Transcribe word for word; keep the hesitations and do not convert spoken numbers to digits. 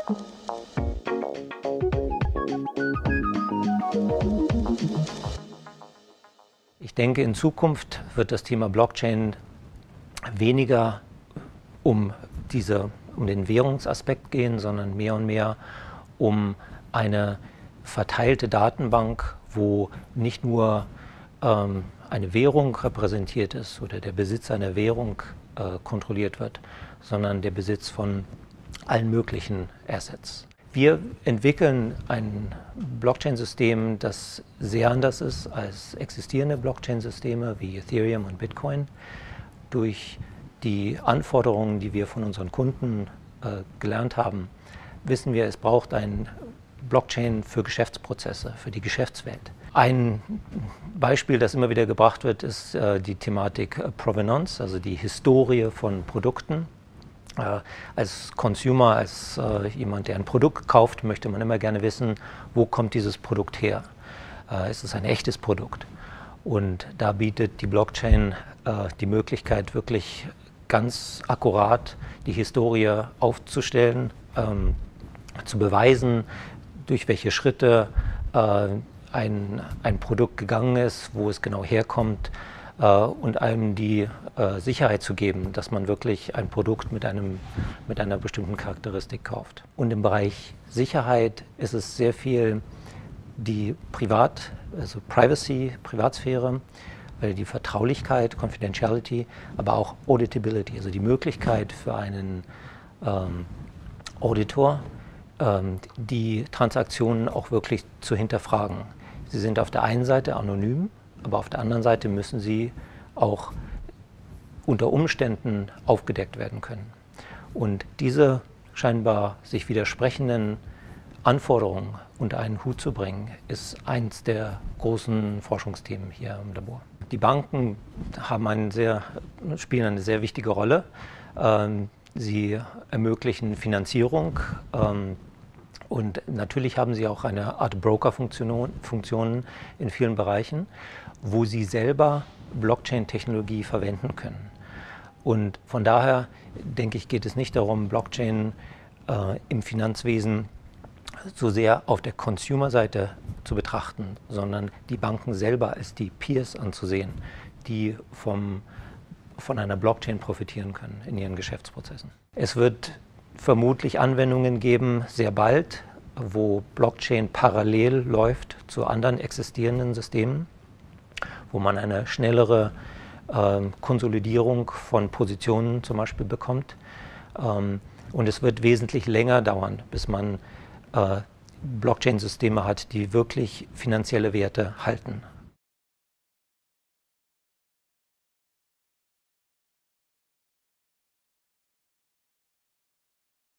Ich denke, in Zukunft wird das Thema Blockchain weniger um, diese, um den Währungsaspekt gehen, sondern mehr und mehr um eine verteilte Datenbank, wo nicht nur ähm, eine Währung repräsentiert ist oder der Besitz einer Währung äh, kontrolliert wird, sondern der Besitz von allen möglichen Assets. Wir entwickeln ein Blockchain-System, das sehr anders ist als existierende Blockchain-Systeme wie Ethereum und Bitcoin. Durch die Anforderungen, die wir von unseren Kunden äh, gelernt haben, wissen wir, es braucht ein Blockchain für Geschäftsprozesse, für die Geschäftswelt. Ein Beispiel, das immer wieder gebracht wird, ist äh, die Thematik äh, Provenance, also die Historie von Produkten. Äh, als Consumer, als äh, jemand, der ein Produkt kauft, möchte man immer gerne wissen, wo kommt dieses Produkt her? Äh, ist es ein echtes Produkt? Und da bietet die Blockchain äh, die Möglichkeit, wirklich ganz akkurat die Historie aufzustellen, ähm, zu beweisen, durch welche Schritte äh, ein, ein Produkt gegangen ist, wo es genau herkommt, äh, und einem die äh, Sicherheit zu geben, dass man wirklich ein Produkt mit, einem, mit einer bestimmten Charakteristik kauft. Und im Bereich Sicherheit ist es sehr viel die Privat, also Privacy, Privatsphäre, weil die Vertraulichkeit, Confidentiality, aber auch Auditability, also die Möglichkeit für einen ähm, Auditor, die Transaktionen auch wirklich zu hinterfragen. Sie sind auf der einen Seite anonym, aber auf der anderen Seite müssen sie auch unter Umständen aufgedeckt werden können. Und diese scheinbar sich widersprechenden Anforderungen unter einen Hut zu bringen, ist eins der großen Forschungsthemen hier im Labor. Die Banken haben einen sehr, spielen eine sehr wichtige Rolle. Sie ermöglichen Finanzierung. Und natürlich haben sie auch eine Art Broker-Funktionen in vielen Bereichen, wo sie selber Blockchain-Technologie verwenden können. Und von daher, denke ich, geht es nicht darum, Blockchain äh, im Finanzwesen so sehr auf der Consumer-Seite zu betrachten, sondern die Banken selber als die Peers anzusehen, die vom, von einer Blockchain profitieren können in ihren Geschäftsprozessen. Es wird vermutlich Anwendungen geben, sehr bald, wo Blockchain parallel läuft zu anderen existierenden Systemen, wo man eine schnellere äh, Konsolidierung von Positionen zum Beispiel bekommt. Ähm, und es wird wesentlich länger dauern, bis man äh, Blockchain-Systeme hat, die wirklich finanzielle Werte halten.